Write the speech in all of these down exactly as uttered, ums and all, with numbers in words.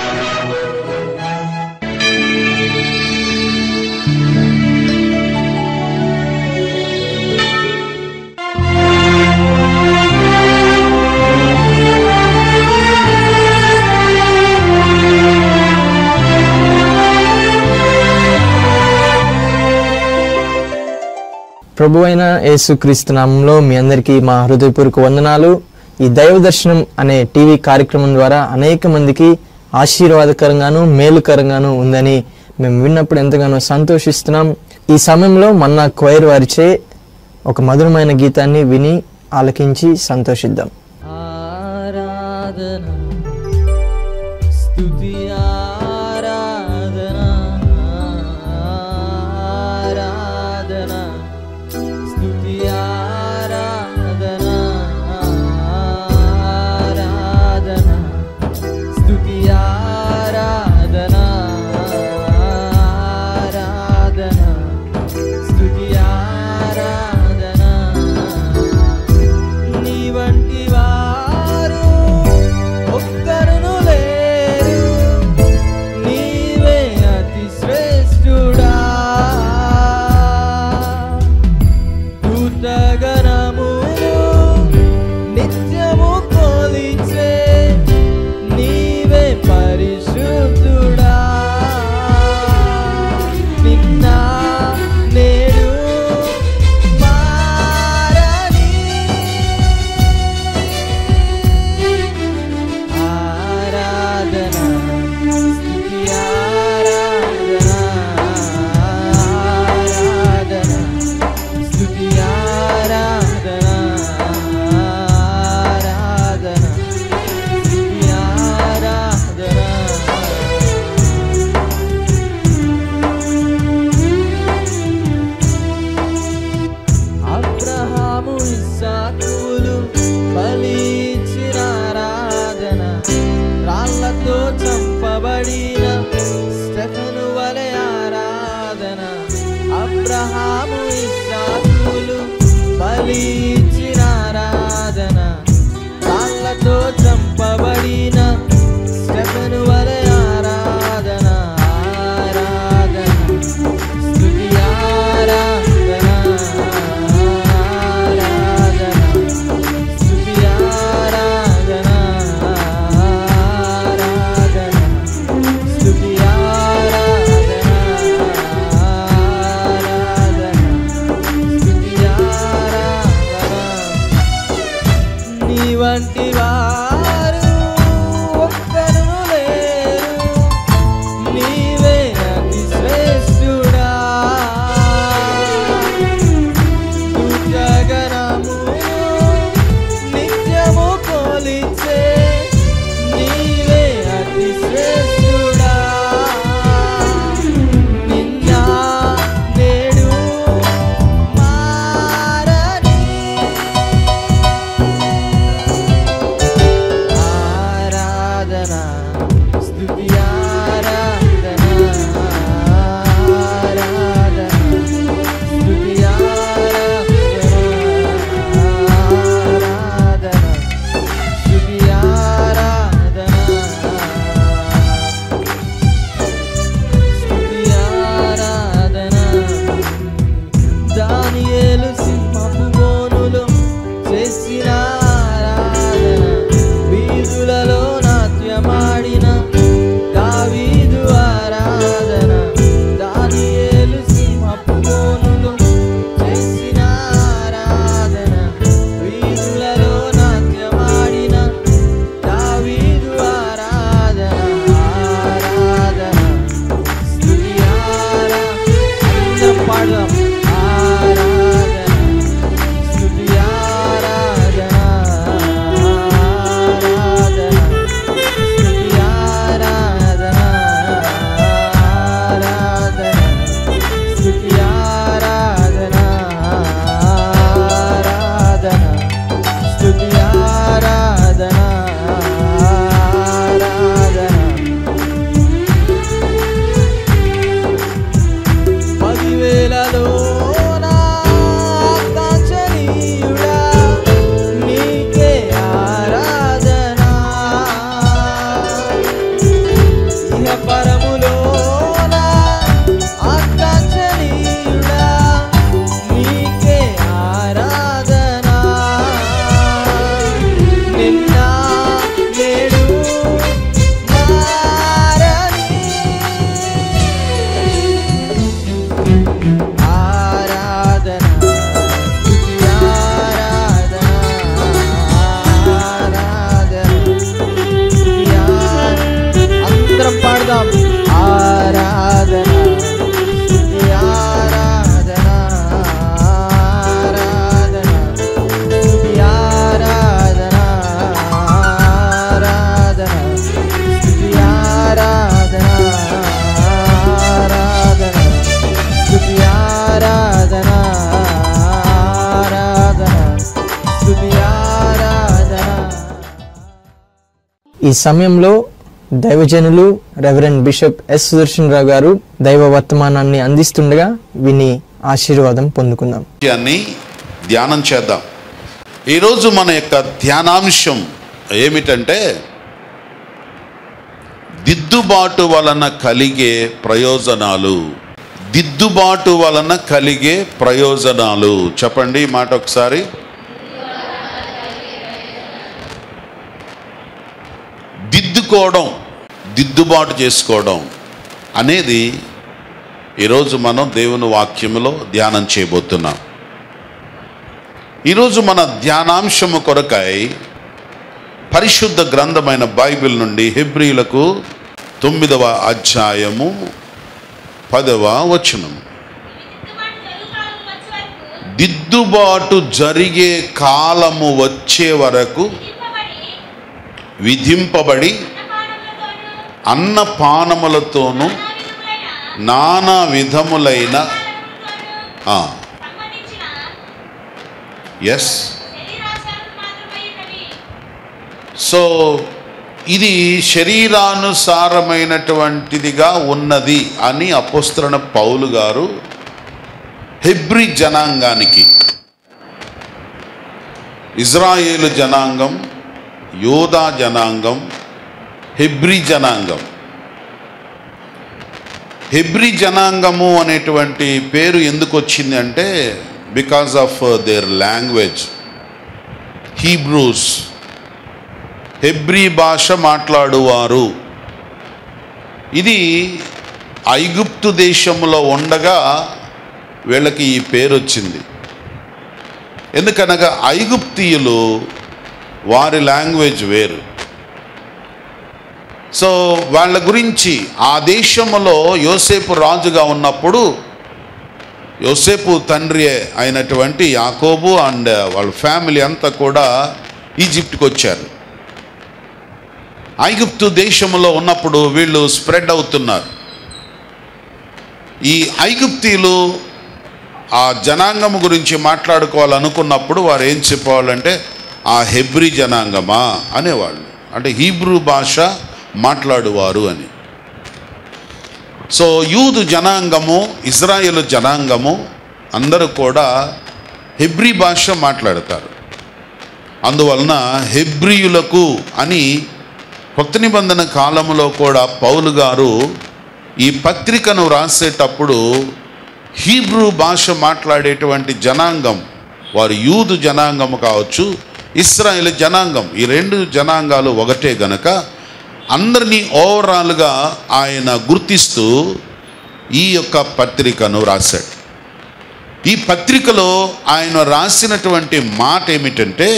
ప్రభువైన యేసుక్రీస్తు నామములో మీ అందరికీ మా హృదయపూర్వక వందనాలు. ఈ దైవ దర్శనం అనే టీవీ కార్యక్రమం ద్వారా అనేక మందికి ఆశీర్వాదకరంగాను మేలుకరంగాను ఉందని మేము విన్నప్పుడు ఎంతగానో సంతోషిస్తున్నాం. ఈ సమయంలో మన్నా క్వైర్ వారిచే ఒక మధురమైన గీతాన్ని విని ఆలకించి సంతోషిద్దాం. ఆరాధన స్తుతి ఆరాధన ఆరాధన స్తుతి ఆరాధన ఆరాధన స్తుతి ఆరాధన ఆరాధన స్తుతి ఆరాధన నీ వంటి వారు ఒక్కరును లేరు, నీవే అతి శ్రేష్ఠుడా. దూతగణములు నిత్యము కొలిచే నీవే పరిశుద్ధుడా. నిన్న నేడు మారని ఆరాధన స్తుతి ఆరాధన ఆరాధన స్తుతి ఆరాధన ఆరాధన స్తుతి ఆరాధన. అబ్రహాము ఇస్సాకులు బలిచ్చిన ఆరాధన, రాళ్లతో చంపబడిన స్టెఫను వలె ఆరాధన. అబ్రహాము ఇస్సాకులు బలిచ్చిన ఆరాధన, రాళ్లతో చంపబడిన స్టెఫను వలె ఆరాధన. ఆరాధన స్తుతి ఆరాధన ఆరాధన స్తుతి ఆరాధన ఆరాధన స్తుతి ఆరాధన ఆరాధన స్తుతి ఆరాధన. నీ వంటి వారు ఒక్కరును లేరు, నీవే అతి శ్రేష్ఠుడా. దూతగణములు నిత్యము కొలిచే నీవే అతి శ్రేష్ఠుడా. నిన్న నేడు మారని ఆరాధన స్తుతి ఆరాధన ఆరాధన స్తుతి ఆరాధన ఆరాధన స్తుతి ఆరాధన స్తుతి ఆరాధన. దానియేలు సింహపు బోనులో చేసిన ఆరాధన, వీధులలో నాట్యమాడిన దావీదు ఆరాధన. దానియేలు సింహపు బోనులో చేసిన ఆరాధన, వీధులలో నాట్యమాడిన దావీదు ఆరాధన. ఆరాధన స్తుతి ఆరాధన. అందరం పాడదాం. ఆరాధన స్తుతి ఆరాధన ఈ సమయంలో దైవజనులు reverend bishop S Sudarshan Rao garu దైవ వర్తమానాన్ని అందిస్తుండగా విని ఆశీర్వాదం పొందుకుందాం. ధ్యానం చేద్దాం. ఈరోజు మన యొక్క ధ్యానాంశం ఏమిటంటే దిద్దుబాటు వలన కలిగే ప్రయోజనాలు. దిద్దుబాటు వలన కలిగే ప్రయోజనాలు. చెప్పండి ఈ మాట ఒకసారి. దిద్దుకోవడం, దిద్దుబాటు చేసుకోవడం అనేది ఈరోజు మనం దేవుని వాక్యములో ధ్యానం చేయబోతున్నాం. ఈరోజు మన ధ్యానాంశము కొరకై పరిశుద్ధ గ్రంథమైన బైబిల్ నుండి హెబ్రీయులకు తొమ్మిదవ అధ్యాయము పదవ వచనం. దిద్దుబాటు జరిగే కాలము వచ్చే వరకు విధింపబడి అన్నపానములతోనూ నానా విధములైన ఎస్ సో ఇది శరీరానుసారమైనటువంటిదిగా ఉన్నది అని అపోస్తలుడైన పౌలు గారు హెబ్రీ జనాంగానికి, ఇజ్రాయేలు జనాంగం, యోధా జనాంగం, హెబ్రీ జనాంగం. హెబ్రీ జనాంగము అనేటువంటి పేరు ఎందుకు వచ్చింది అంటే because of their language. Hebrews, Hebrew భాష మాట్లాడువారు. ఇది ఐగుప్తు దేశంలో ఉండగా వీళ్ళకి ఈ పేరు వచ్చింది. ఎందుకనగా ఐగుప్తీయులు వారి లాంగ్వేజ్ వేరు. సో వాళ్ళ గురించి ఆ దేశంలో యోసేపు రాజుగా ఉన్నప్పుడు యోసేపు తండ్రి అయినటువంటి యాకోబు అండ్ వాళ్ళ ఫ్యామిలీ అంతా కూడా ఈజిప్ట్కి వచ్చారు. ఐగుప్తు దేశంలో ఉన్నప్పుడు వీళ్ళు స్ప్రెడ్ అవుతున్నారు. ఈ ఐగుప్తీయులు ఆ జనాంగం గురించి మాట్లాడుకోవాలనుకున్నప్పుడు వారు ఏం చెప్పేవాళ్ళంటే ఆ హెబ్రీ జనాంగమా అనేవాళ్ళు, అంటే హీబ్రూ భాష మాట్లాడువారు అని. సో యూదు జనాంగము, ఇజ్రాయేలు జనాంగము అందరూ కూడా హెబ్రీ భాష మాట్లాడతారు. అందువలన హెబ్రీయులకు అని కొత్త నిబంధన కాలంలో కూడా పౌలు గారు ఈ పత్రికను రాసేటప్పుడు హీబ్రూ భాష మాట్లాడేటువంటి జనాంగం, వారు యూదు జనాంగము కావచ్చు, ఇశ్రాయేలు జనాంగం, ఈ రెండు జనాంగాలు ఒకటే గనక అందరినీ ఓవరాల్గా ఆయన గుర్తిస్తూ ఈ యొక్క పత్రికను రాశాడు. ఈ పత్రికలో ఆయన రాసినటువంటి మాట ఏమిటంటే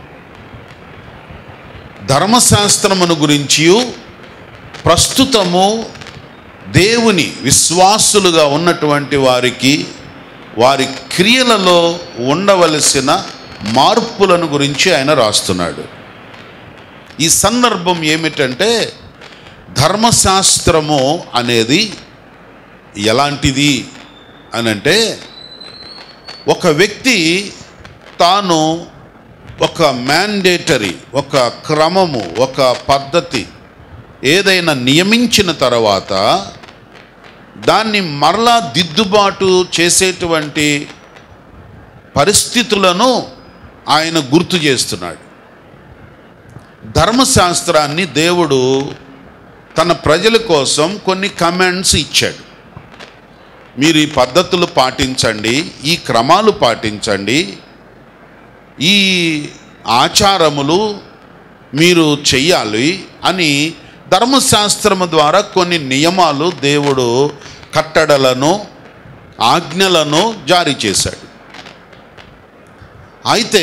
ధర్మశాస్త్రమును గురించి, ప్రస్తుతము దేవుని విశ్వాసులుగా ఉన్నటువంటి వారికి వారి క్రియలలో ఉండవలసిన మార్పులను గురించి ఆయన రాస్తున్నాడు. ఈ సందర్భం ఏమిటంటే ధర్మశాస్త్రము అనేది ఎలాంటిది అనంటే ఒక వ్యక్తి తాను ఒక మ్యాండేటరీ, ఒక క్రమము, ఒక పద్ధతి ఏదైనా నియమించిన తర్వాత దాన్ని మరలా దిద్దుబాటు చేసేటువంటి పరిస్థితులను ఆయన గుర్తు చేస్తున్నాడు. ధర్మశాస్త్రాన్ని దేవుడు తన ప్రజల కోసం కొన్ని కమాండ్స్ ఇచ్చాడు. మీరు ఈ పద్ధతులు పాటించండి, ఈ క్రమాలు పాటించండి, ఈ ఆచారములు మీరు చెయ్యాలి అని ధర్మశాస్త్రము ద్వారా కొన్ని నియమాలు దేవుడు కట్టడలను, ఆజ్ఞలను జారీ చేశాడు. అయితే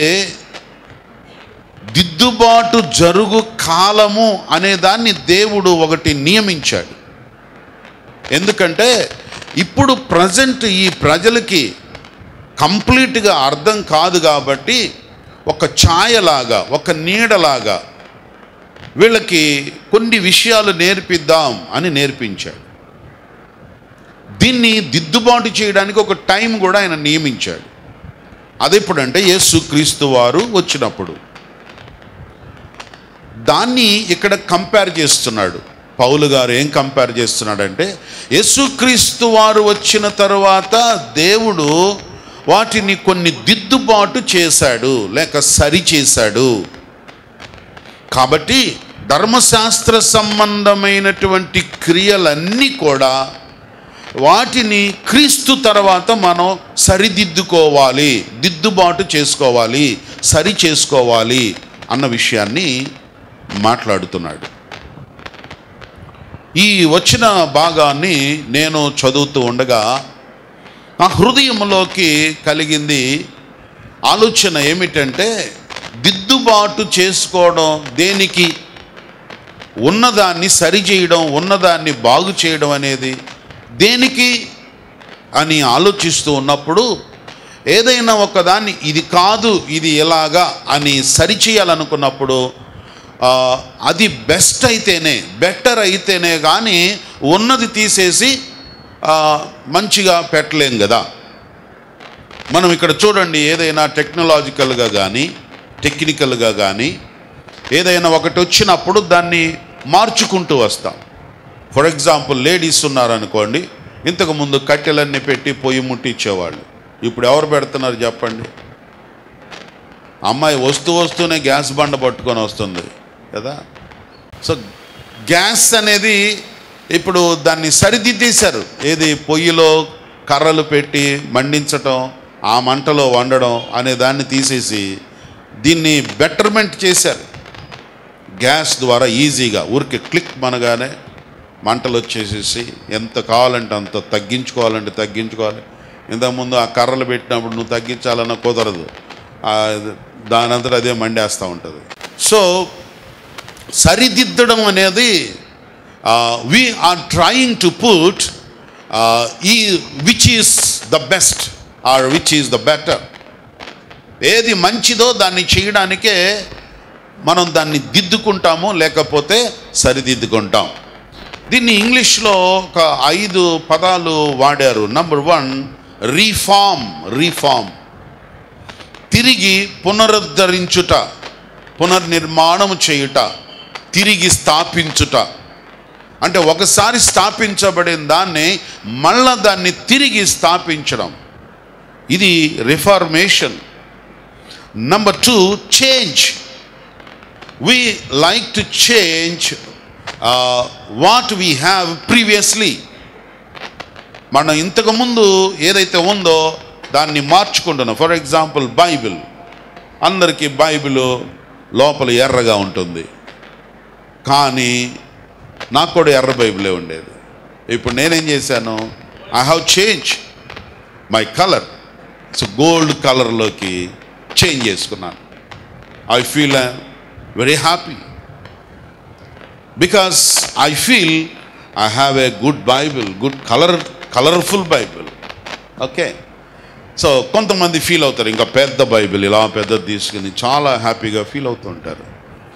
దిద్దుబాటు జరుగు కాలము అనేదాన్ని దేవుడు ఒకటి నియమించాడు. ఎందుకంటే ఇప్పుడు ప్రజెంట్ ఈ ప్రజలకి కంప్లీట్గా అర్థం కాదు కాబట్టి ఒక ఛాయలాగా, ఒక నీడలాగా వీళ్ళకి కొన్ని విషయాలు నేర్పిద్దాం అని నేర్పించాడు. దీన్ని దిద్దుబాటు చేయడానికి ఒక టైం కూడా ఆయన నియమించాడు. అదెప్పుడంటే యేసుక్రీస్తు వారు వచ్చినప్పుడు. దాన్ని ఇక్కడ కంపేర్ చేస్తున్నాడు పౌలు గారు. ఏం కంపేర్ చేస్తున్నాడంటే, యేసుక్రీస్తు వారు వచ్చిన తరువాత దేవుడు వాటిని కొన్ని దిద్దుబాటు చేశాడు, లేక సరి చేశాడు. కాబట్టి ధర్మశాస్త్ర సంబంధమైనటువంటి క్రియలన్నీ కూడా వాటిని క్రీస్తు తర్వాత మనం సరిదిద్దుకోవాలి, దిద్దుబాటు చేసుకోవాలి, సరి చేసుకోవాలి అన్న విషయాన్ని మాట్లాడుతున్నాడు. ఈ వచ్చిన భాగాన్ని నేను చదువుతూ ఉండగా నా హృదయంలోకి కలిగింది ఆలోచన ఏమిటంటే, దిద్దుబాటు చేసుకోవడం దేనికి? ఉన్నదాన్ని సరిచేయడం, ఉన్నదాన్ని బాగు చేయడం అనేది దేనికి అని ఆలోచిస్తూ ఉన్నప్పుడు, ఏదైనా ఒకదాన్ని ఇది కాదు ఇది ఎలాగా అని సరిచేయాలనుకున్నప్పుడు అది బెస్ట్ అయితేనే, బెటర్ అయితేనే కానీ ఉన్నది తీసేసి మంచిగా పెట్టలేం కదా. మనం ఇక్కడ చూడండి, ఏదైనా టెక్నాలజికల్గా కానీ టెక్నికల్గా కానీ ఏదైనా ఒకటి వచ్చినప్పుడు దాన్ని మార్చుకుంటూ వస్తాం. ఫర్ ఎగ్జాంపుల్, లేడీస్ ఉన్నారనుకోండి, ఇంతకుముందు కట్టెలన్నీ పెట్టి పొయ్యి ముట్టించేవాళ్ళు. ఇప్పుడు ఎవరు పెడుతున్నారు చెప్పండి? అమ్మాయి వస్తూ వస్తూనే గ్యాస్ బండ పట్టుకొని వస్తుంది కదా. సో గ్యాస్ అనేది ఇప్పుడు దాన్ని సరిదిద్దేశారు. ఏది? పొయ్యిలో కర్రలు పెట్టి మండించటం, ఆ మంటలో వండడం అనే దాన్ని తీసేసి దీన్ని బెటర్మెంట్ చేశారు. గ్యాస్ ద్వారా ఈజీగా ఊరికి క్లిక్ మనగానే మంటలు వచ్చేసేసి ఎంత కావాలంటే అంత తగ్గించుకోవాలంటే తగ్గించుకోవాలి. ఇంతకుముందు ఆ కర్రలు పెట్టినప్పుడు నువ్వు తగ్గించాలన్న కుదరదు, దాని అంతటా అదే మండేస్తూ ఉంటుంది. సో సరిదిద్దడం అనేది we are trying to put ఈ which is the best or which is the better. ఏది మంచిదో దాన్ని చేయడానికే మనం దాన్ని దిద్దుకుంటాము, లేకపోతే సరిదిద్దుకుంటాం. దీన్ని ఇంగ్లీష్లో ఒక ఐదు పదాలు వాడారు. Number one, reform. రీఫార్మ్ తిరిగి పునరుద్ధరించుట, పునర్నిర్మాణం చేయుట, తిరిగి స్థాపించుట. అంటే ఒకసారి స్థాపించబడిన దాన్ని మళ్ళా దాన్ని తిరిగి స్థాపించడం, ఇది reformation. Number two, change. we like to change uh, what we have previously. మనం ఇంతకుముందు ఏదైతే ఉందో దాన్ని మార్చుకుంటున్నాం. For example, Bible. అందరికీ బైబిల్ లోపల ఎర్రగా ఉంటుంది, కానీ నాకు కూడా ఎర్ర బైబిలే ఉండేది. ఇప్పుడు నేనేం చేశాను? I have change my colour. So gold కలర్లోకి చేంజ్ చేసుకున్నాను. I feel very happy because I feel I have a good Bible, good color colorful Bible. Okay, so కొంతమంది ఫీల్ అవుతారు, ఇంకా పెద్ద బైబిల్ ఇలా పెద్దది తీసుకుని చాలా హ్యాపీగా ఫీల్ అవుతూ ఉంటారు.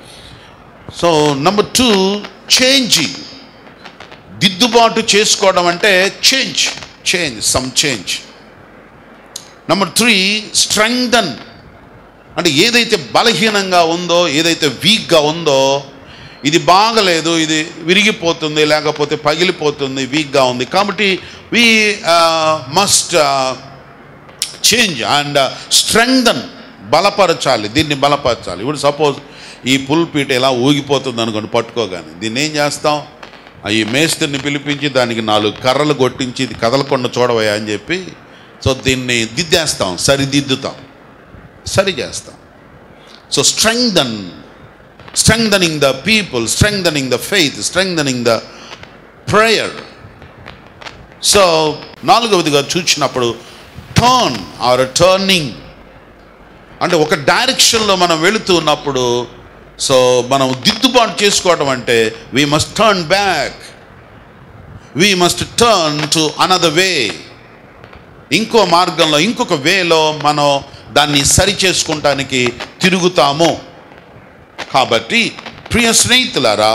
So number two, changing. దిద్దుబాటు చేసుకోవడం అంటే change, change some change. Number three, strengthen. అంటే ఏదైతే బలహీనంగా ఉందో, ఏదైతే వీక్గా ఉందో, ఇది బాగలేదు, ఇది విరిగిపోతుంది, లేకపోతే పగిలిపోతుంది, వీక్గా ఉంది, కాబట్టి we must change and strengthen. బలపరచాలి, దీన్ని బలపరచాలి. ఇప్పుడు సపోజ్ ఈ పుల్పీట ఎలా ఊగిపోతుంది అనుకోండి పట్టుకోగానే, దీన్ని ఏం చేస్తాం? ఈ మేస్త్రిని పిలిపించి దానికి నాలుగు కర్రలు కొట్టించి ఇది కదలకుండా చూడవయ్యా అని చెప్పి, సో దీన్ని దిద్దేస్తాం, సరిదిద్దుతాం, సరి చేస్తాం. So strengthen, strengthening the people, strengthening the faith, strengthening the prayer. So నాలుగవదిగా చూసినప్పుడు టర్న్ ఆర్ టర్నింగ్. అంటే ఒక డైరెక్షన్లో మనం వెళుతూ ఉన్నప్పుడు, సో మనం దిద్దుబాటు చేసుకోవడం అంటే we must turn back, we must turn to another way. ఇంకో మార్గంలో, ఇంకొక వేలో మనం దాన్ని సరి చేసుకుంటానికి తిరుగుతాము. కాబట్టి ప్రియ స్నేహితులారా,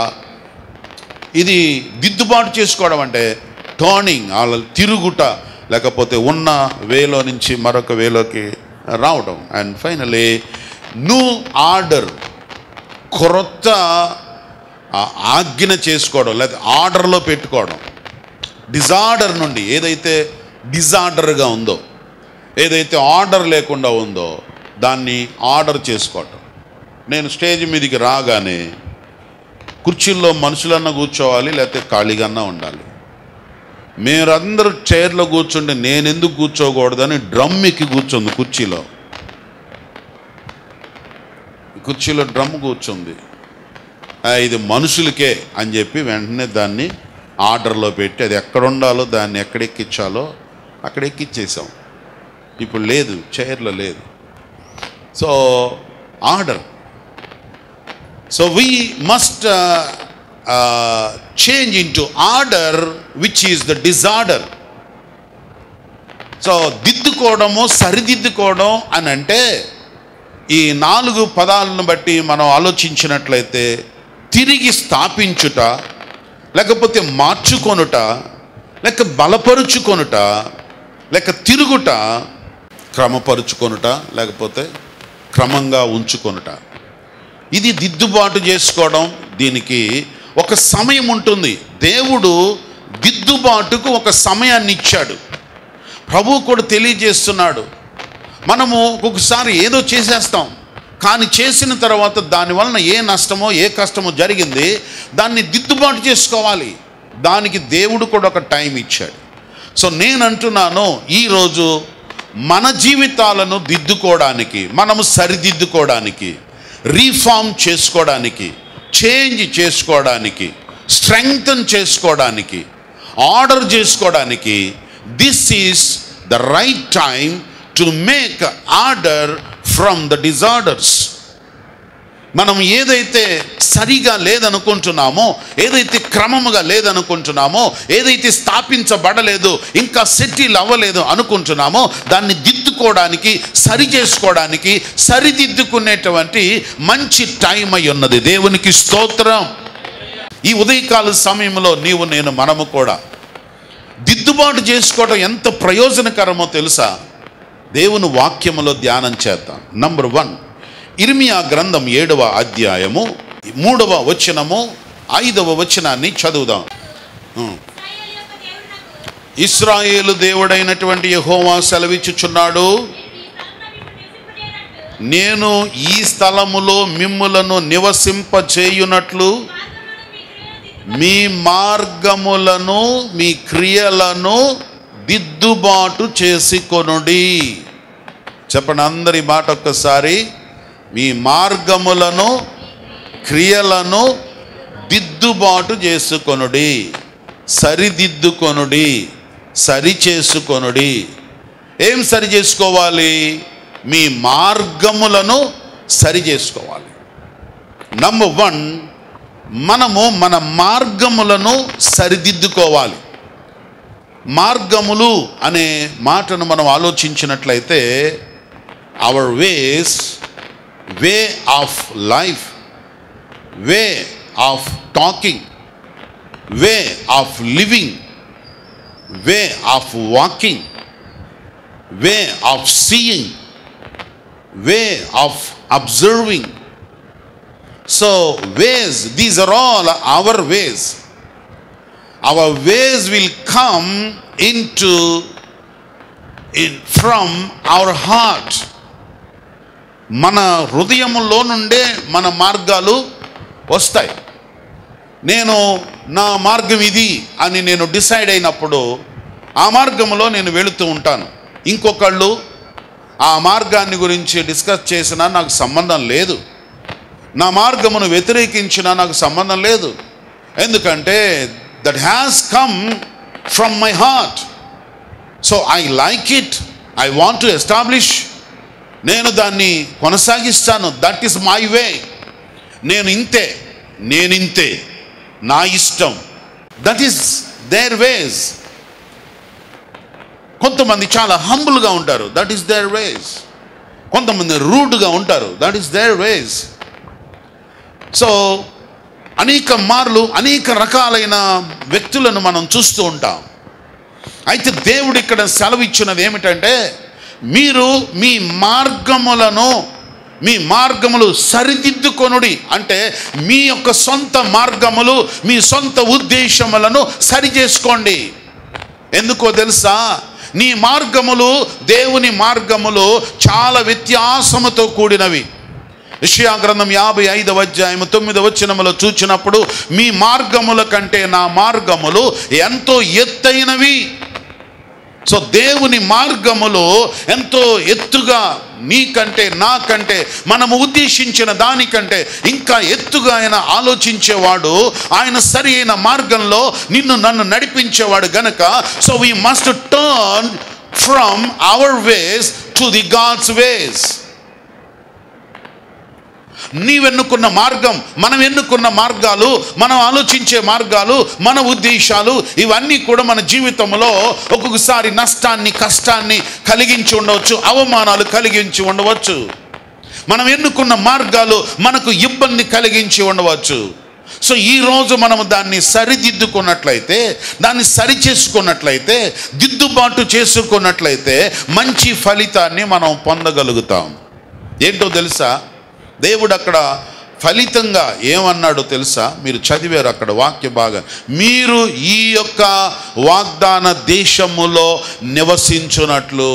ఇది దిద్దుబాటు చేసుకోవడం అంటే టర్నింగ్, అలా తిరుగుట, లేకపోతే ఉన్న వేలో నుంచి మరొక వేలోకి రావడం. అండ్ ఫైనలీ న్యూ ఆర్డర్, క్రొత్త ఆజ్ఞ చేసుకోవడం, లేదా ఆర్డర్లో పెట్టుకోవడం. డిజార్డర్ నుండి ఏదైతే డిజార్డర్గా ఉందో, ఏదైతే ఆర్డర్ లేకుండా ఉందో దాన్ని ఆర్డర్ చేసుకోవటం. నేను స్టేజ్ మీదకి రాగానే కుర్చీల్లో మనుషులన్నా కూర్చోవాలి, లేకపోతే ఖాళీగాన్నా ఉండాలి. మీరందరూ చైర్లో కూర్చుంటే నేను ఎందుకు కూర్చోకూడదని డ్రమ్ ఎక్కి కూర్చుంది. కుర్చీలో కుర్చీలో డ్రమ్ కూర్చుంది. ఇది మనుషులకే అని చెప్పి వెంటనే దాన్ని ఆర్డర్లో పెట్టి అది ఎక్కడ ఉండాలో దాన్ని ఎక్కడ ఎక్కించాలో అక్కడ ఎక్కిచ్చేసాం. ఇప్పుడు లేదు, చైర్లో లేదు. So order. So we must change into order which is the disorder. So దిద్దుకోవడము, సరిదిద్దుకోవడం అని అంటే ఈ నాలుగు పదాలను బట్టి మనం ఆలోచించినట్లయితే తిరిగి స్థాపించుట, లేకపోతే మార్చుకొనుట, లేక బలపరుచుకొనుట, లేక తిరుగుట, క్రమపరుచుకొనుట, లేకపోతే క్రమంగా ఉంచుకొనుట. ఇది దిద్దుబాటు చేసుకోవడం. దీనికి ఒక సమయం ఉంటుంది. దేవుడు దిద్దుబాటుకు ఒక సమయాన్ని ఇచ్చాడు. ప్రభువు కూడా తెలియజేస్తున్నాడు. మనము ఒక్కొక్కసారి ఏదో చేసేస్తాం, కానీ చేసిన తర్వాత దానివలన ఏ నష్టమో ఏ కష్టమో జరిగింది, దాన్ని దిద్దుబాటు చేసుకోవాలి. దానికి దేవుడు కూడా ఒక టైం ఇచ్చాడు. సో నేను అంటున్నాను, ఈరోజు మన జీవితాలను దిద్దుకోవడానికి, మనము సరిదిద్దుకోవడానికి, రీఫార్మ్ చేసుకోవడానికి, చేంజ్ చేసుకోవడానికి, స్ట్రెంగ్తన్ చేసుకోవడానికి, ఆర్డర్ చేసుకోవడానికి this is the right time to make order from the disorders. మనం ఏదైతే సరిగా లేదనుకుంటున్నామో, ఏదైతే క్రమముగా లేదనుకుంటున్నామో, ఏదైతే స్థాపించబడలేదు, ఇంకా సెటిల్ అవ్వలేదు అనుకుంటున్నామో దాన్ని దిద్దుకోవడానికి, సరి చేసుకోవడానికి, సరిదిద్దుకునేటువంటి మంచి టైం అయి ఉన్నది. దేవునికి స్తోత్రం. ఈ ఉదయకాల సమయంలో నీవు నేను మనము కూడా దిద్దుబాటు చేసుకోవడం ఎంత ప్రయోజనకరమో తెలుసా? దేవుని వాక్యములో ధ్యానం చేద్దాం. నంబర్ వన్, ఇర్మియా గ్రంథం ఏడవ అధ్యాయము మూడవ వచనము ఐదవ వచనాన్ని చదువుదాం. ఇశ్రాయేలు దేవుడైనటువంటి యెహోవా సెలవిచ్చుచున్నాడు, నేను ఈ స్థలములో మిమ్ములను నివసింపచేయునట్లు మీ మార్గములను, మీ క్రియలను దిద్దుబాటు చేసుకొనుడి. చెప్పండి అందరి మాట ఒక్కసారి. మీ మార్గములను, క్రియలను దిద్దుబాటు చేసుకొనుడి, సరిదిద్దుకొనుడి, సరి చేసుకొనుడి. ఏం సరి చేసుకోవాలి? మీ మార్గములను సరి చేసుకోవాలి. నంబర్ వన్, మనము మన మార్గములను సరిదిద్దుకోవాలి. మార్గములు అనే మాటను మనం ఆలోచించినట్లయితే our ways, way of life, way of talking, way of living, way of walking, way of seeing, way of observing. So ways, these are all our ways. Our ways will come into in from our heart. మన హృదయములో నుండే మన మార్గాలు వస్తాయి. నేను నా మార్గం ఇది అని నేను డిసైడ్ అయినప్పుడు ఆ మార్గంలో నేను వెళుతూ ఉంటాను. ఇంకొకళ్ళు ఆ మార్గాన్ని గురించి డిస్కస్ చేసినా నాకు సంబంధం లేదు, నా మార్గమును వ్యతిరేకించినా నాకు సంబంధం లేదు. ఎందుకంటే that has come from my heart. So I like it, I want to establish. నేను దాన్ని కొనసాగిస్తాను. That is my way. నేను ఇంతే, నేనింతే, నా ఇష్టం. That is their ways. కొంతమంది చాలా హంబుల్గా ఉంటారు, దట్ ఈస్ దేర్ వేస్. కొంతమంది రూడ్గా ఉంటారు, that is their ways. So అనేక మార్లు అనేక రకాలైన వ్యక్తులను మనం చూస్తూ ఉంటాం. అయితే దేవుడు ఇక్కడ సెలవిచ్చినది ఏమిటంటే, మీరు మీ మార్గములను మీ మార్గములు సరిదిద్దుకొనుడి అంటే మీ యొక్క సొంత మార్గములు, మీ సొంత ఉద్దేశములను సరి చేసుకోండి. ఎందుకో తెలుసా? నీ మార్గములు దేవుని మార్గములు చాలా వ్యత్యాసముతో కూడినవి. యెషయా గ్రంథం యాభై ఐదవ అధ్యాయము తొమ్మిదవ వచనములో చూచినప్పుడు, మీ మార్గముల కంటే నా మార్గములు ఎంతో ఎత్తైనవి. సో దేవుని మార్గములు ఎంతో ఎత్తుగా, నీకంటే నాకంటే మనము ఉద్దేశించిన దానికంటే ఇంకా ఎత్తుగా ఆయన ఆలోచించేవాడు. ఆయన సరి అయిన మార్గంలో నిన్ను నన్ను నడిపించేవాడు గనక, so we must turn from our ways to the God's ways. నీవెన్నుకున్న మార్గం, మనం ఎన్నుకున్న మార్గాలు, మనం ఆలోచించే మార్గాలు, మన ఉద్దేశాలు ఇవన్నీ కూడా మన జీవితంలో ఒక్కొక్కసారి నష్టాన్ని, కష్టాన్ని కలిగించి ఉండవచ్చు, అవమానాలు కలిగించి ఉండవచ్చు. మనం ఎన్నుకున్న మార్గాలు మనకు ఇబ్బంది కలిగించి ఉండవచ్చు. సో ఈరోజు మనము దాన్ని సరిదిద్దుకున్నట్లయితే, దాన్ని సరి చేసుకున్నట్లయితే, దిద్దుబాటు చేసుకున్నట్లయితే మంచి ఫలితాన్ని మనం పొందగలుగుతాం. ఏంటో తెలుసా? దేవుడు అక్కడ ఫలితంగా ఏమన్నాడో తెలుసా? మీరు చదివారు అక్కడ వాక్య భాగం. మీరు ఈ యొక్క వాగ్దాన దేశములో నివసించున్నట్లు.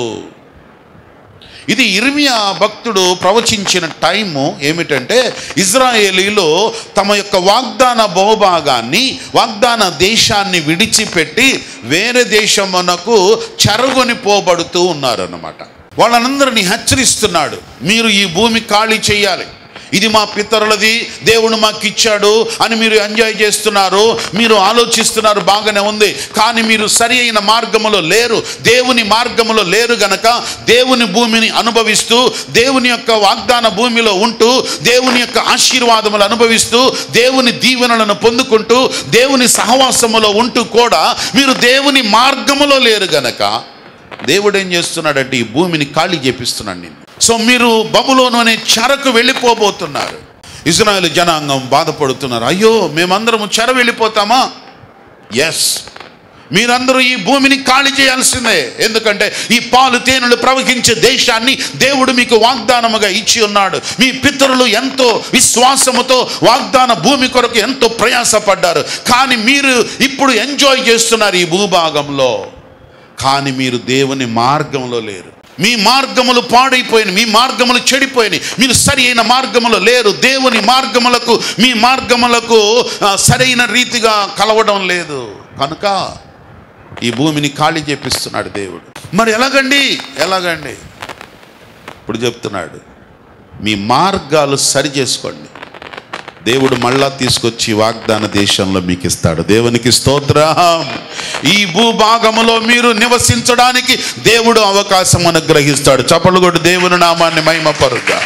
ఇది ఇర్మియా భక్తుడు ప్రవచించిన టైము ఏమిటంటే, ఇజ్రాయేలీలు తమ యొక్క వాగ్దాన భూభాగాన్ని, వాగ్దాన దేశాన్ని విడిచిపెట్టి వేరే దేశమునకు చెరగొని పోబడుతూ ఉన్నారన్నమాట. వాళ్ళనందరినీ హెచ్చరిస్తున్నాడు, మీరు ఈ భూమి ఖాళీ చేయాలి, ఇది మా పితరులది, దేవుడు మాకు ఇచ్చాడు అని మీరు ఎంజాయ్ చేస్తున్నారు, మీరు ఆలోచిస్తున్నారు, బాగానే ఉంది. కానీ మీరు సరి అయిన మార్గములో లేరు, దేవుని మార్గములో లేరు గనక దేవుని భూమిని అనుభవిస్తూ, దేవుని యొక్క వాగ్దాన భూమిలో ఉంటూ, దేవుని యొక్క ఆశీర్వాదములు అనుభవిస్తూ, దేవుని దీవెనలను పొందుకుంటూ, దేవుని సహవాసములో ఉంటూ కూడా మీరు దేవుని మార్గములో లేరు గనక దేవుడు ఏం చేస్తున్నాడంటే ఈ భూమిని ఖాళీ చేపిస్తున్నాడు నిన్ను. సో మీరు బబులోను అనే చెరకు వెళ్ళిపోబోతున్నారు. ఇశ్రాయేలు జనాంగం బాధపడుతున్నారు, అయ్యో మేమందరము చెర వెళ్ళిపోతామా? ఎస్, మీరందరూ ఈ భూమిని ఖాళీ చేయాల్సిందే. ఎందుకంటే ఈ పాలు తేనెలు ప్రవహించే దేశాన్ని దేవుడు మీకు వాగ్దానముగా ఇచ్చి ఉన్నాడు. మీ పితరులు ఎంతో విశ్వాసముతో వాగ్దాన భూమి కొరకు ఎంతో ప్రయాసపడ్డారు. కానీ మీరు ఇప్పుడు ఎంజాయ్ చేస్తున్నారు ఈ భూభాగంలో, కానీ మీరు దేవుని మార్గంలో లేరు. మీ మార్గములు పాడైపోయినాయి, మీ మార్గములు చెడిపోయినాయి, మీరు సరి అయిన మార్గములో లేరు. దేవుని మార్గములకు మీ మార్గములకు సరైన రీతిగా కలవడం లేదు కనుక ఈ భూమిని ఖాళీ చేపిస్తున్నాడు దేవుడు. మరి ఎలాగండి ఎలాగండి ఇప్పుడు చెప్తున్నాడు, మీ మార్గాలు సరి చేసుకోండి, దేవుడు మళ్ళా తీసుకొచ్చి వాగ్దాన దేశంలో మీకు ఇస్తాడు. దేవునికి స్తోత్రం. ఈ భూభాగములో మీరు నివసించడానికి దేవుడు అవకాశం అనుగ్రహిస్తాడు. చప్పట్లు కొట్టి దేవుని నామాన్ని మహిమపరుద్దాం.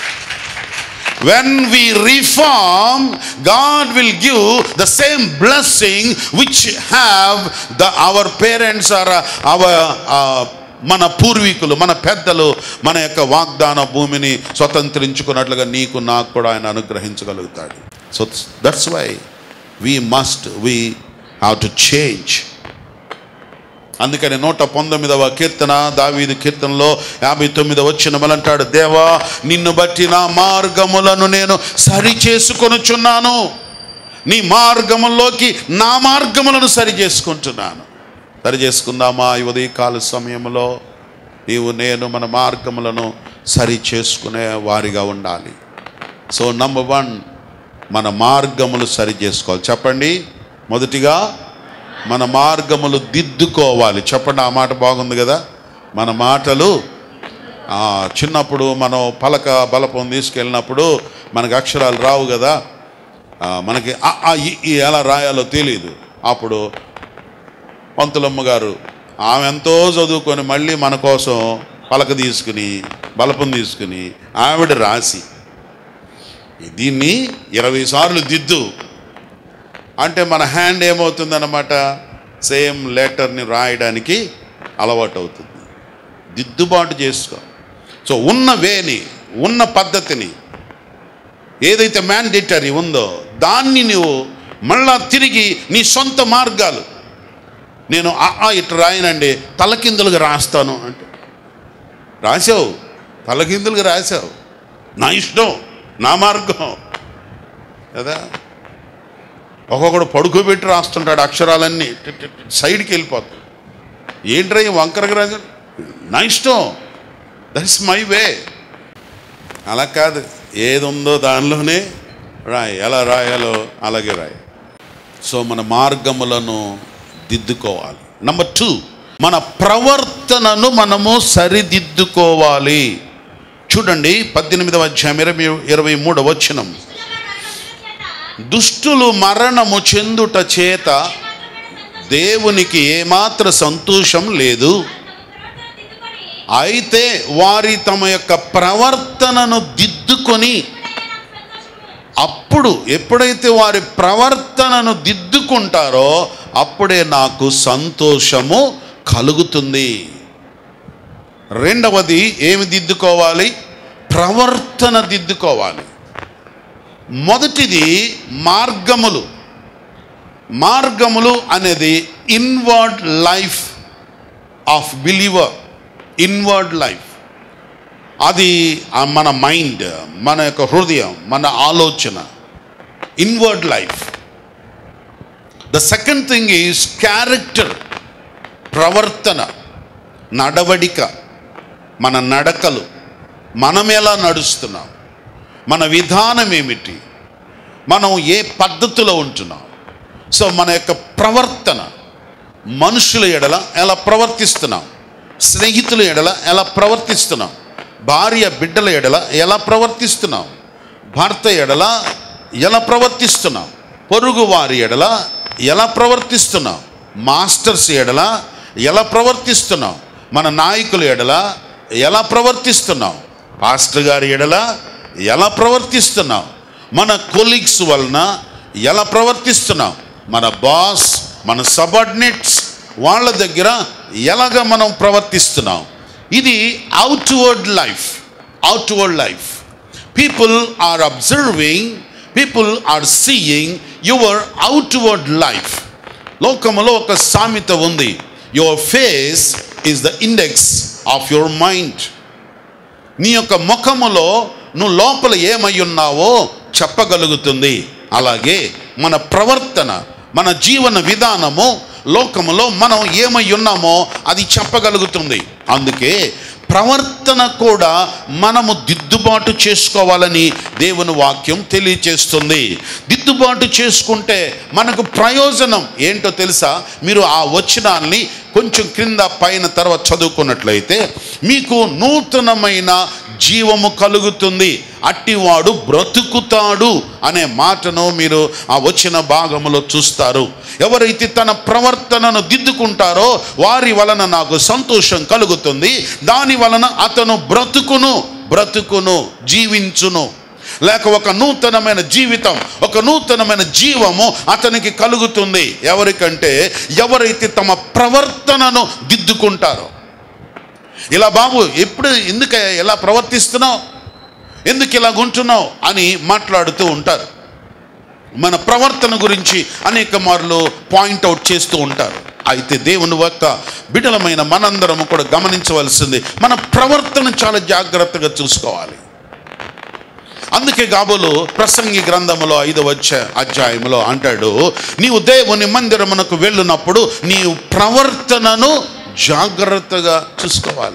When we reform, God will give the same blessing which have the our parents or our uh, మన పూర్వీకులు, మన పెద్దలు మన యొక్క వాగ్దాన భూమిని స్వతంత్రించుకున్నట్లుగా నీకు నాకు కూడా ఆయన అనుగ్రహించగలుగుతాడు. So that's why we must we have to change. అందుకని నూట పంతొమ్మిదవ కీర్తన, దావీదు కీర్తనలో యాభై తొమ్మిదవ వచనములు అంటాడు, దేవా నిన్ను బట్టి నా మార్గములను నేను సరి చేసుకొనుచున్నాను, నీ మార్గముల్లోకి నా మార్గములను సరి చేసుకుంటున్నాను. సరి చేసుకుందామా? ఈ ఉదయకాల సమయంలో నీవు నేను మన మార్గములను సరి చేసుకునే వారిగా ఉండాలి. సో నంబర్ వన్, మన మార్గములు సరి చేసుకోవాలి. చెప్పండి, మొదటిగా మన మార్గములు దిద్దుకోవాలి. చెప్పండి, ఆ మాట బాగుంది కదా. మన మాటలు చిన్నప్పుడు మనం పలక బలపం తీసుకెళ్ళినప్పుడు మనకు అక్షరాలు రావు కదా, మనకి ఎలా రాయాలో తెలియదు. అప్పుడు పంతులమ్మ గారు ఆమె ఎంతో చదువుకొని మళ్ళీ మన కోసం పలక తీసుకుని బలపం తీసుకుని ఆవిడ రాసి దీన్ని ఇరవై సార్లు దిద్దు అంటే మన హ్యాండ్ ఏమవుతుందన్నమాట, సేమ్ లెటర్ని రాయడానికి అలవాటు అవుతుంది. దిద్దుబాటు చేసుకో. సో ఉన్న వేని, ఉన్న పద్ధతిని, ఏదైతే మ్యాండేటరీ ఉందో దాన్ని నువ్వు మళ్ళా తిరిగి నీ సొంత మార్గాలు, నేను ఆ ఇటు రాయనండి తలకిందులుగా రాస్తాను అంటే రాసావు, తలకిందులుగా రాసావు. నా ఇష్టం, నా మార్గం కదా. ఒక్కొక్కడు పడుకోబెట్టి రాస్తుంటాడు అక్షరాలన్నీ, సైడ్కి వెళ్ళిపోతాడు. ఏంట్రా ఈ వంకరగా రాజు, నా ఇష్టం, దట్ ఇస్ మై వే. అలా కాదు, ఏది ఉందో దానిలోనే రాయి, ఎలా రాయాలో అలాగే రాయి. సో మన మార్గములను దిద్దుకోవాలి. నెంబర్ టూ, మన ప్రవర్తనను మనము సరిదిద్దుకోవాలి. చూడండి పద్దెనిమిదవ అధ్యాయం ఇరవై ఇరవై మూడవ వచనం. దుష్టులు మరణము చెందుట చేత దేవునికి ఏమాత్ర సంతోషం లేదు. అయితే వారి తమ యొక్క ప్రవర్తనను దిద్దుకొని, అప్పుడు ఎప్పుడైతే వారి ప్రవర్తనను దిద్దుకుంటారో అప్పుడే నాకు సంతోషము కలుగుతుంది. రెండవది ఏమి దిద్దుకోవాలి? ప్రవర్తన దిద్దుకోవాలి. మొదటిది మార్గములు. మార్గములు అనేది inward life of believer. Inward life అది మన మైండ్, మన యొక్క హృదయం, మన ఆలోచన, inward life. The second thing is character, ప్రవర్తన, నడవడిక, మన నడకలు, మనం ఎలా నడుస్తున్నాం, మన విధానం ఏమిటి, మనం ఏ పద్ధతిలో ఉంటున్నాం. సో మన యొక్క ప్రవర్తన, మనుషుల ఎడల ఎలా ప్రవర్తిస్తున్నాం, స్నేహితుల ఎడల ఎలా ప్రవర్తిస్తున్నాం, భార్య బిడ్డల ఎడల ఎలా ప్రవర్తిస్తున్నాం, భర్త ఎడల ఎలా ప్రవర్తిస్తున్నాం, పొరుగు వారి ఎడల ఎలా ప్రవర్తిస్తున్నాం, మాస్టర్స్ ఎడల ఎలా ప్రవర్తిస్తున్నాం, మన నాయకుల ఎడల ఎలా ప్రవర్తిస్తున్నాం, పాస్టర్ గారి ఎడల ఎలా ప్రవర్తిస్తున్నాం, మన కొలీగ్స్ వలన ఎలా ప్రవర్తిస్తున్నాం, మన బాస్, మన సబార్డినేట్స్ వాళ్ళ దగ్గర ఎలాగ మనం ప్రవర్తిస్తున్నాం. ఇది outward life. Outward life. People are observing, people are seeing your outward life. లోకములో ఒక సామెత ఉంది, your face is the index of your mind. నీ యొక్క ముఖములో నువ్వు లోపల ఏమై ఉన్నావో చెప్పగలుగుతుంది. అలాగే మన ప్రవర్తన, మన జీవన విధానము లోకములో మనం ఏమై ఉన్నామో అది చెప్పగలుగుతుంది. అందుకే ప్రవర్తన కూడా మనము దిద్దుబాటు చేసుకోవాలని దేవుని వాక్యం తెలియచేస్తుంది. దిద్దుబాటు చేసుకుంటే మనకు ప్రయోజనం ఏంటో తెలుసా? మీరు ఆ వచనాన్ని కొంచెం క్రింద పైన తర్వాత చదువుకున్నట్లయితే మీకు నూతనమైన జీవము కలుగుతుంది, అట్టివాడు బ్రతుకుతాడు అనే మాటను మీరు ఆ వచ్చిన భాగంలో చూస్తారు. ఎవరైతే తన ప్రవర్తనను దిద్దుకుంటారో వారి వలన నాకు సంతోషం కలుగుతుంది, దాని వలన అతను బ్రతుకును బ్రతుకును జీవించును. లేక ఒక నూతనమైన జీవితం, ఒక నూతనమైన జీవము అతనికి కలుగుతుంది. ఎవరికంటే ఎవరైతే తమ ప్రవర్తనను దిద్దుకుంటారో. ఇలా బాబు ఎప్పుడు ఎందుకు ఎలా ప్రవర్తిస్తున్నావు, ఎందుకు ఇలా ఉంటున్నావు అని మాట్లాడుతూ ఉంటారు. మన ప్రవర్తన గురించి అనేక మార్లు పాయింట్అవుట్ చేస్తూ ఉంటారు. అయితే దేవుని యొక్క బిడ్డలమైన మనందరము కూడా గమనించవలసింది, మన ప్రవర్తన చాలా జాగ్రత్తగా చూసుకోవాలి. అందుకే కాబోలు ప్రసంగి గ్రంథములో ఐదవ అధ్యాయంలో అంటాడు, నీవు దేవుని మందిరమునకు వెళ్ళినప్పుడు నీవు ప్రవర్తనను జాగ్రత్తగా చూసుకోవాలి.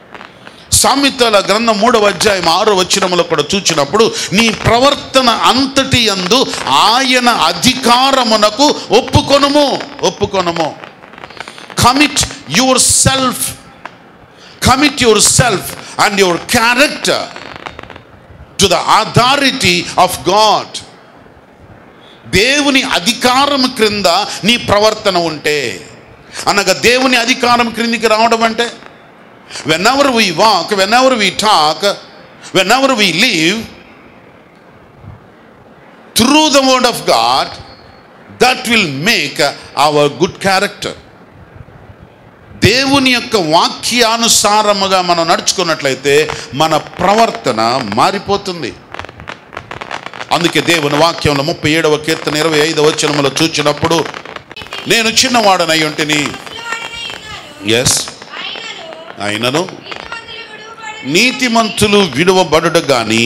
సామెతల గ్రంథం మూడవ అధ్యాయం ఆరో వచనములో కూడా చూచినప్పుడు నీ ప్రవర్తన అంతటి యందు ఆయన అధికారమునకు ఒప్పుకొనుము ఒప్పుకొనుము commit yourself commit yourself and your character to the authority of God. దేవుని అధికారం క్రింద నీ ప్రవర్తన ఉంటే, అనగా దేవుని అధికారం క్రిందికి రావడం అంటే whenever we walk, whenever we talk, whenever we live through the word of God, that will make our good character. దేవుని యొక్క వాక్యానుసారముగా మనం నడుచుకున్నట్లయితే మన ప్రవర్తన మారిపోతుంది. అందుకే దేవుని వాక్యంలో ముప్పై ఏడవ కీర్తన ఇరవై ఐదవ వచనములో చూచినప్పుడు, నేను చిన్నవాడనై ఉంటిని, ఎస్ అయినను నీతిమంతులు విడువబడుట గాని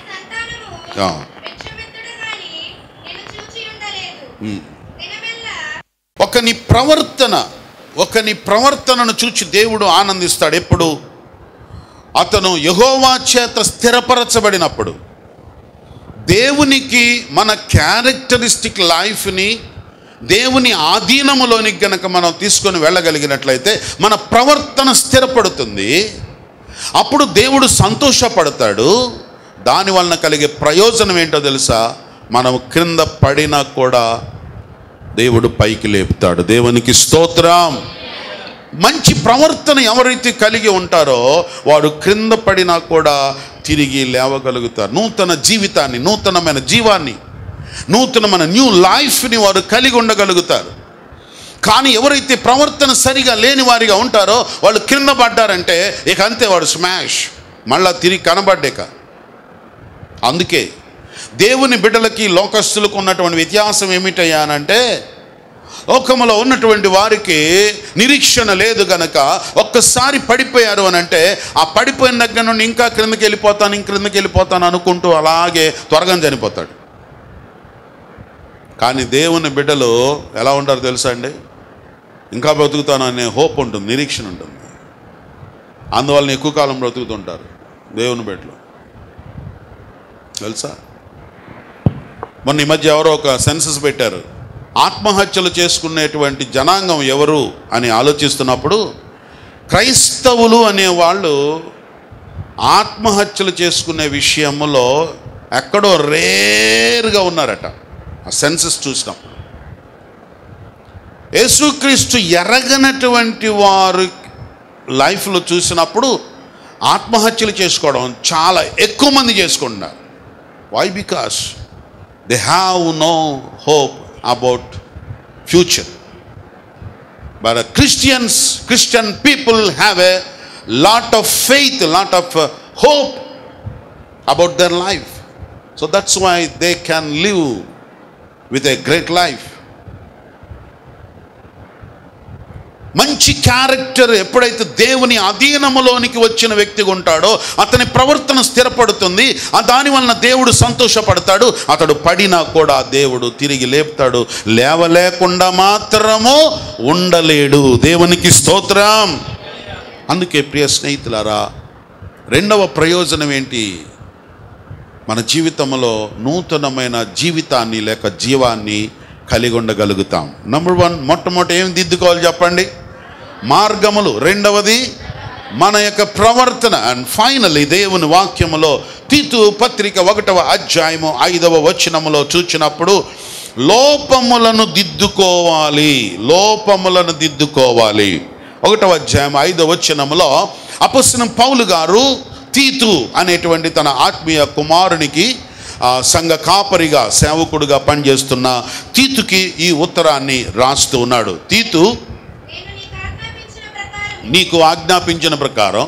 ఒకని ప్రవర్తన ఒకని ప్రవర్తనను చూచి దేవుడు ఆనందిస్తాడు. ఎప్పుడు? అతను యెహోవా చేత స్థిరపరచబడినప్పుడు. దేవునికి మన క్యారెక్టరిస్టిక్ లైఫ్ని దేవుని ఆధీనములోనికి గనక మనం తీసుకొని వెళ్ళగలిగినట్లయితే మన ప్రవర్తన స్థిరపడుతుంది. అప్పుడు దేవుడు సంతోషపడతాడు. దాని వలన కలిగే ప్రయోజనం ఏంటో తెలుసా? మనం క్రింద పడినా కూడా దేవుడు పైకి లేపుతాడు. దేవునికి స్తోత్రం. మంచి ప్రవర్తన ఎవరైతే కలిగి ఉంటారో వాడు క్రింద పడినా కూడా తిరిగి లేవగలుగుతారు. నూతన జీవితాన్ని, నూతనమైన జీవాన్ని, నూతనమైన న్యూ లైఫ్ని వారు కలిగి ఉండగలుగుతారు. కానీ ఎవరైతే ప్రవర్తన సరిగా లేని వారిగా ఉంటారో వాళ్ళు క్రింద పడ్డారంటే ఇక అంతే, వాడు స్మాష్, మళ్ళా తిరిగి కనబడ్డాక. అందుకే దేవుని బిడ్డలకి లోకస్తులకు ఉన్నటువంటి వ్యత్యాసం ఏమిటయ్యా అనంటే, లోకములో ఉన్నటువంటి వారికి నిరీక్షణ లేదు గనక ఒక్కసారి పడిపోయారు అని అంటే ఆ పడిపోయిన దగ్గర నుండి ఇంకా క్రిందకి వెళ్ళిపోతాను ఇంక క్రిందకి వెళ్ళిపోతాను అనుకుంటూ అలాగే త్వరగా చనిపోతాడు. కానీ దేవుని బిడ్డలు ఎలా ఉంటారు తెలుసా అండి? ఇంకా బ్రతుకుతాను అనే హోప్ ఉంటుంది, నిరీక్షణ ఉంటుంది. అందువలన ఎక్కువ కాలం బ్రతుకుతుంటారు దేవుని బిడ్డలు. తెలుసా, మొన్న ఈ మధ్య ఎవరో ఒక సెన్సస్ పెట్టారు. ఆత్మహత్యలు చేసుకునేటువంటి జనాంగం ఎవరు అని ఆలోచిస్తున్నప్పుడు క్రైస్తవులు అనేవాళ్ళు ఆత్మహత్యలు చేసుకునే విషయంలో ఎక్కడో రేర్గా ఉన్నారట. ఆ సెన్సస్ చూసినప్పుడు యేసుక్రీస్తు ఎరగనటువంటి వారు లైఫ్లో చూసినప్పుడు ఆత్మహత్యలు చేసుకోవడం చాలా ఎక్కువ మంది చేసుకుంటున్నారు. Why? Because they have no hope about future. But uh, Christians, Christian people have a lot of faith, a lot of uh, hope about their life. So that's why they can live with a great life. మంచి character ఎప్పుడైతే దేవుని అధీనములోనికి వచ్చిన వ్యక్తిగా ఉంటాడో అతని ప్రవర్తన స్థిరపడుతుంది. ఆ దాని వలన దేవుడు సంతోషపడతాడు. అతడు పడినా కూడా దేవుడు తిరిగి లేపుతాడు. లేవలేకుండా మాత్రము ఉండలేడు. దేవునికి స్తోత్రం. అందుకే ప్రియ స్నేహితులారా, రెండవ ప్రయోజనం ఏంటి? మన జీవితంలో నూతనమైన జీవితాన్ని లేక జీవాన్ని కలిగి ఉండగలుగుతాం. నంబర్ వన్, మొట్టమొదటి ఏం దిద్దుకోవాలి చెప్పండి? మార్గములు. రెండవది మన యొక్క ప్రవర్తన. అండ్ ఫైనల్లీ దేవుని వాక్యములో తీతు పత్రిక ఒకటవ అధ్యాయము ఐదవ వచనములో చూచినప్పుడు లోపములను దిద్దుకోవాలి, లోపములను దిద్దుకోవాలి. ఒకటవ అధ్యాయం ఐదవ వచనములో అపొస్తలుడైన పౌలు గారు తీతు అనేటువంటి తన ఆత్మీయ కుమారునికి సంఘ కాపరిగా సేవకుడుగా పనిచేస్తున్న తీతుకి ఈ ఉత్తరాన్ని రాస్తూ ఉన్నాడు. తీతు, నీకు ఆజ్ఞాపించిన ప్రకారం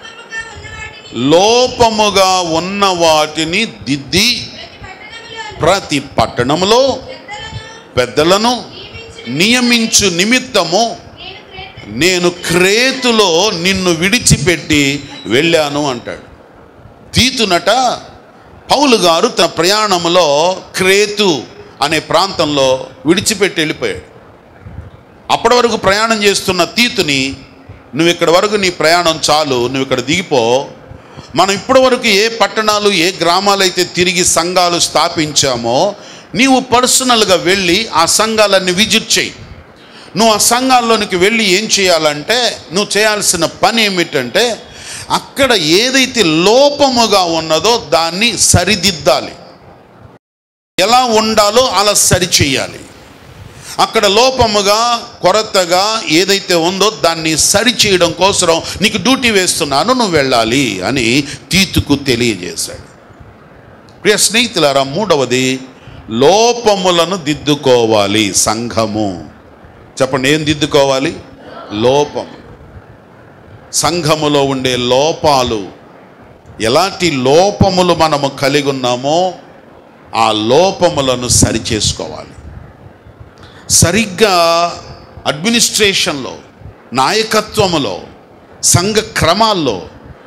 లోపముగా ఉన్న వాటిని దిద్ది ప్రతి పట్టణములో పెద్దలను నియమించు నిమిత్తము నేను క్రేతులో నిన్ను విడిచిపెట్టి వెళ్ళాను అంటాడు. తీతునట పౌలు గారు తన ప్రయాణంలో క్రేతు అనే ప్రాంతంలో విడిచిపెట్టి వెళ్ళిపోయాడు. అప్పటి వరకు ప్రయాణం చేస్తున్న తీతుని, నువ్వు ఇక్కడ వరకు నీ ప్రయాణం చాలు, నువ్వు ఇక్కడ దిగిపో. మనం ఇప్పటి వరకు ఏ పట్టణాలు ఏ గ్రామాలు అయితే తిరిగి సంఘాలు స్థాపించామో నీవు పర్సనల్గా వెళ్ళి ఆ సంఘాలన్నీ విజిట్ చేయి. నువ్వు ఆ సంఘాల్లోనికి వెళ్ళి ఏం చేయాలంటే, నువ్వు చేయాల్సిన పని ఏమిటంటే అక్కడ ఏదైతే లోపముగా ఉన్నదో దాన్ని సరిదిద్దాలి. ఎలా ఉండాలో అలా సరిచేయాలి. అక్కడ లోపముగా కొరతగా ఏదైతే ఉందో దాన్ని సరిచేయడం కోసం నీకు డ్యూటీ వేస్తున్నాను, నువ్వు వెళ్ళాలి అని తీతుకు తెలియజేశాడు. ప్రియ స్నేహితులారా, మూడవది లోపములను దిద్దుకోవాలి. సంఘము. చెప్పండి, ఏం దిద్దుకోవాలి? లోపము. సంఘములో ఉండే లోపాలు, ఎలాంటి లోపములు మనము కలిగి ఉన్నామో ఆ లోపములను సరిచేసుకోవాలి. సరిగ్గా అడ్మినిస్ట్రేషన్లో, నాయకత్వములో, సంఘ క్రమాల్లో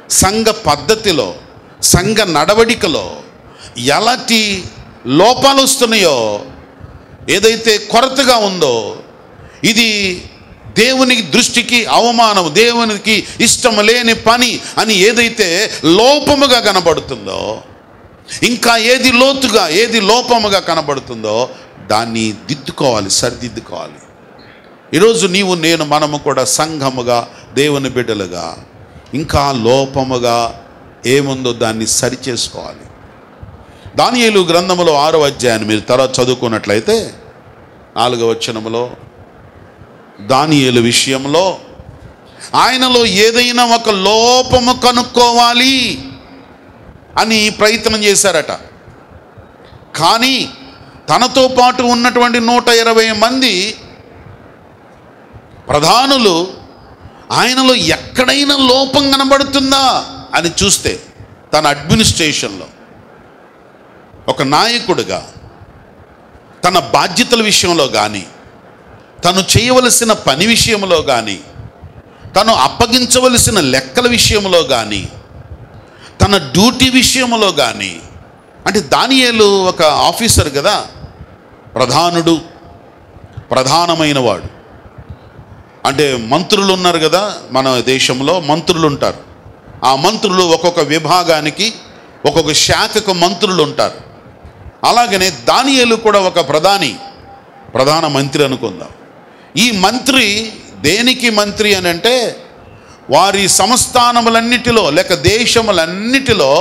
సంఘ పద్ధతిలో, సంఘ నడవడికలో ఎలాంటి లోపాలు వస్తున్నాయో, ఏదైతే కొరతగా ఉందో, ఇది దేవుని దృష్టికి అవమానం, దేవునికి ఇష్టం లేని పని అని ఏదైతే లోపముగా కనబడుతుందో, ఇంకా ఏది లోతుగా, ఏది లోపముగా కనబడుతుందో దాన్ని దిద్దుకోవాలి, సరిదిద్దుకోవాలి. ఈరోజు నీవు నేను మనము కూడా సంఘముగా, దేవుని బిడ్డలుగా ఇంకా లోపముగా ఏముందో దాన్ని సరిచేసుకోవాలి. దానియేలు గ్రంథములో ఆరో అధ్యాయాన్ని మీరు తర్వాత చదువుకున్నట్లయితే నాలుగవ వచనములో దానియేలు విషయంలో ఆయనలో ఏదైనా ఒక లోపము కనుక్కోవాలి అని ప్రయత్నం చేశారట. కానీ తనతో పాటు ఉన్నటువంటి నూట ఇరవై మంది ప్రధానులు ఆయనలో ఎక్కడైనా లోపం కనబడుతుందా అని చూస్తే, తన అడ్మినిస్ట్రేషన్లో ఒక నాయకుడిగా తన బాధ్యతల విషయంలో కానీ, తను చేయవలసిన పని విషయంలో కానీ, తను అప్పగించవలసిన లెక్కల విషయంలో కానీ, తన డ్యూటీ విషయంలో కానీ, అంటే దానియేలు ఒక ఆఫీసర్ కదా, ప్రధానుడు, ప్రధానమైన వాడు. అంటే మంత్రులు ఉన్నారు కదా, మన దేశంలో మంత్రులు ఉంటారు. ఆ మంత్రులు ఒక్కొక్క విభాగానికి, ఒక్కొక్క శాఖకు మంత్రులు ఉంటారు. అలాగనే దానియేలు కూడా ఒక ప్రధాని, ప్రధాన మంత్రి అనుకుందాం. ఈ మంత్రి దేనికి మంత్రి అని అంటే, వారి సంస్థానములన్నిటిలో లేక దేశములన్నిటిలో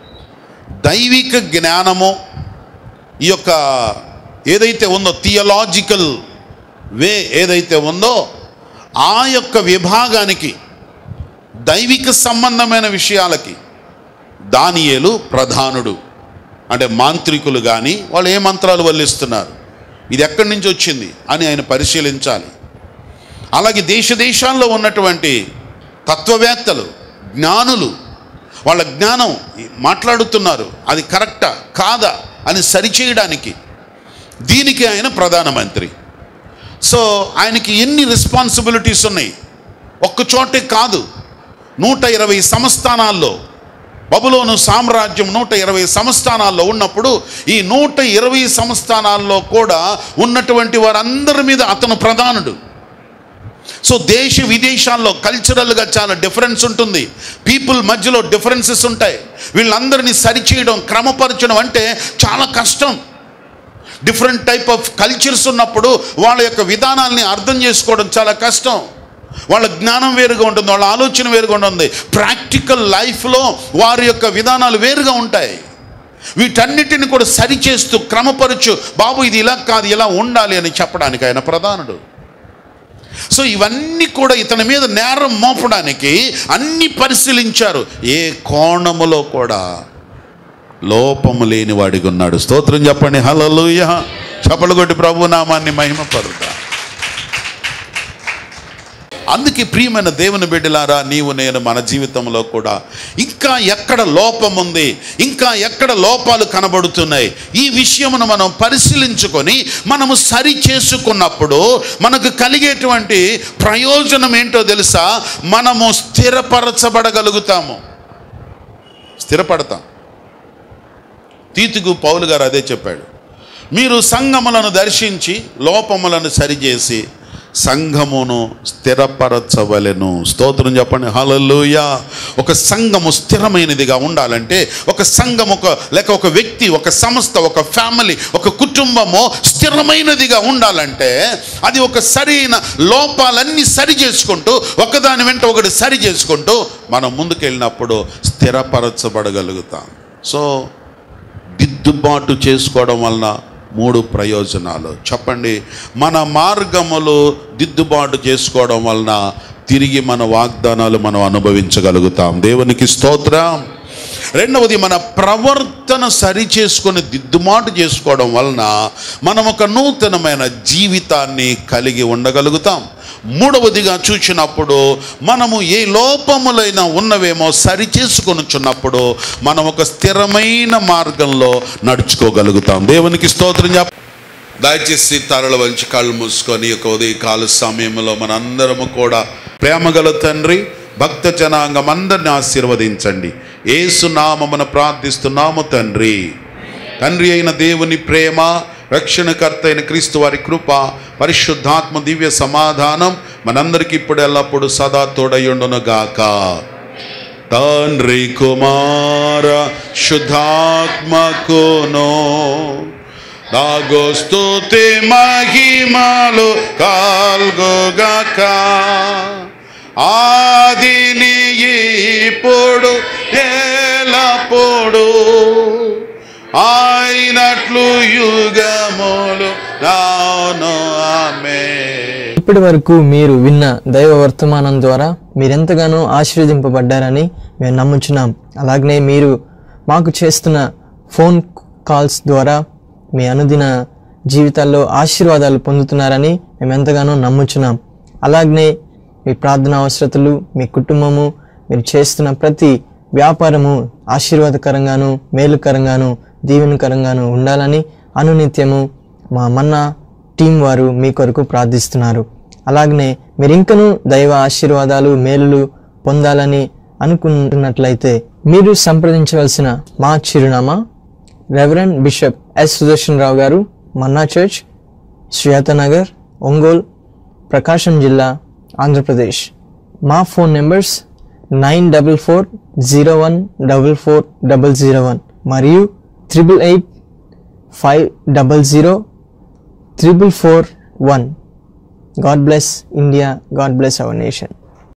దైవిక జ్ఞానము, ఈ యొక్క ఏదైతే ఉందో థియలాజికల్ వే ఏదైతే ఉందో ఆ యొక్క విభాగానికి, దైవిక సంబంధమైన విషయాలకి దానియేలు ప్రధానుడు. అంటే మాంత్రికులు కానీ వాళ్ళు ఏ మంత్రాలు వల్లిస్తున్నారు, ఇది ఎక్కడి నుంచి వచ్చింది అని ఆయన పరిశీలించాలి. అలాగే దేశ దేశాల్లో ఉన్నటువంటి తత్వవేత్తలు, జ్ఞానులు, వాళ్ళ జ్ఞానం మాట్లాడుతున్నారు, అది కరెక్టా కాదా అని సరిచేయడానికి దీనికి ఆయన ప్రధానమంత్రి. సో ఆయనకి ఎన్ని రెస్పాన్సిబిలిటీస్ ఉన్నాయి, ఒక్క చోటే కాదు, నూట ఇరవై సంస్థానాల్లో, బబులోను సామ్రాజ్యం నూట ఇరవై సంస్థానాల్లో ఉన్నప్పుడు ఈ నూట ఇరవై సంస్థానాల్లో కూడా ఉన్నటువంటి వారందరి మీద అతను ప్రధానుడు. సో దేశ విదేశాల్లో కల్చరల్గా చాలా డిఫరెన్స్ ఉంటుంది, పీపుల్ మధ్యలో డిఫరెన్సెస్ ఉంటాయి. వీళ్ళందరినీ సరిచేయడం, క్రమపరచడం అంటే చాలా కష్టం. డిఫరెంట్ టైప్ ఆఫ్ కల్చర్స్ ఉన్నప్పుడు వాళ్ళ యొక్క విధానాల్ని అర్థం చేసుకోవడం చాలా కష్టం. వాళ్ళ జ్ఞానం వేరుగా ఉంటుంది, వాళ్ళ ఆలోచన వేరుగా ఉంటుంది, ప్రాక్టికల్ లైఫ్లో వారి యొక్క విధానాలు వేరుగా ఉంటాయి. వీటన్నిటిని కూడా సరిచేస్తూ క్రమపరచు, బాబు ఇది ఇలా కాదు ఇలా ఉండాలి అని చెప్పడానికి ఆయన ప్రధానుడు. సో ఇవన్నీ కూడా ఇతని మీద నేరం మోపడానికి అన్ని పరిశీలించారు. ఏ కోణములో కూడా లోపము లేని వాడిగా ఉన్నాడు. స్తోత్రం చెప్పండి, హల్లెలూయా. చప్పలు కొట్టి ప్రభు నామాన్ని మహిమపరుతా. అందుకే ప్రియమైన దేవుని బిడ్డలారా, నీవు నేను మన జీవితంలో కూడా ఇంకా ఎక్కడ లోపం ఉంది, ఇంకా ఎక్కడ లోపాలు కనబడుతున్నాయి, ఈ విషయమును మనం పరిశీలించుకొని మనము సరి చేసుకున్నప్పుడు మనకు కలిగేటువంటి ప్రయోజనం ఏంటో తెలుసా? మనము స్థిరపరచబడగలుగుతాము, స్థిరపడతాం. తీతుకు పౌలు గారు అదే చెప్పాడు, మీరు సంఘములను దర్శించి లోపములను సరిచేసి సంఘమును స్థిరపరచవలెను. స్తోత్రం చెప్పండి, హల్లెలూయా. ఒక సంఘము స్థిరమైనదిగా ఉండాలంటే, ఒక సంఘం ఒక లేక ఒక వ్యక్తి, ఒక సంస్థ, ఒక ఫ్యామిలీ, ఒక కుటుంబము స్థిరమైనదిగా ఉండాలంటే అది ఒక సరైన లోపాలన్నీ సరి చేసుకుంటూ, ఒకదాని వెంట ఒకటి సరి చేసుకుంటూ మనం ముందుకెళ్ళినప్పుడు స్థిరపరచబడగలుగుతాం. సో దిద్దుబాటు చేసుకోవడం వలన మూడు ప్రయోజనాలు చెప్పండి. మన మార్గములు దిద్దుబాటు చేసుకోవడం వలన తిరిగి మన వాగ్దానాలు మనం అనుభవించగలుగుతాం. దేవునికి స్తోత్రం. రెండవది, మన ప్రవర్తన సరి చేసుకొని దిద్దుబాటు చేసుకోవడం వలన మనం ఒక నూతనమైన జీవితాన్ని కలిగి ఉండగలుగుతాం. మూడవదిగా చూసినప్పుడు మనము ఏ లోపములైనా ఉన్నవేమో సరి చేసుకొనుచున్నప్పుడు మనం ఒక స్థిరమైన మార్గంలో నడుచుకోగలుగుతాం. దేవునికి స్తోత్రం చెప్ప. దయచేసి తరల వంచి కళ్ళు మూసుకొని ఒక ఉదయకాల సమయంలో మనందరము కూడా ప్రేమగల తండ్రి, భక్త జనాంగం అందరిని ఆశీర్వదించండి. యేసు నామమున ప్రార్థిస్తున్నాము తండ్రి. తండ్రి అయిన దేవుని ప్రేమ, రక్షణకర్త అయిన క్రీస్తు వారి కృప, పరిశుద్ధాత్మ దివ్య సమాధానం మనందరికీ ఇప్పుడు ఎల్లప్పుడు సదా తోడయుండును గాక. తండ్రి కుమార శుద్ధాత్మకును నాగో స్తుతి మహిమలు కల్గుగాక. ఆదిని ఇప్పుడు ఎల్లప్పుడు అయినట్లు యుగములు నాను. ఆమేన్. ఇప్పటి వరకు మీరు విన్న దైవ వర్తమానం ద్వారా మీరెంతగానో ఆశీర్వదింపబడ్డారని మేము నమ్ముచున్నాం. అలాగనే మీరు మాకు చేస్తున్న ఫోన్ కాల్స్ ద్వారా మీ అనుదిన జీవితాల్లో ఆశీర్వాదాలు పొందుతున్నారని మేము ఎంతగానో నమ్ముచున్నాం. అలాగనే మీ ప్రార్థన అవసరతలు, మీ కుటుంబము, మీరు చేస్తున్న ప్రతి వ్యాపారము ఆశీర్వాదకరంగాను, మేలుకరంగాను, దీవెనకరంగాను ఉండాలని అనునిత్యము మా మన్నా టీం వారు మీ కొరకు ప్రార్థిస్తున్నారు. అలాగనే మీరు ఇంకనూ దైవ ఆశీర్వాదాలు, మేలులు పొందాలని అనుకుంటున్నట్లయితే మీరు సంప్రదించవలసిన మా చిరునామా reverend bishop S Sudarshan Rao garu, manna church, Sriyatanagar, Ongole, Prakasam జిల్లా, ఆంధ్రప్రదేశ్. మా phone numbers nine double four zero one double four double zero one మరియు triple eight five double zero triple four one. God bless India. God bless our nation.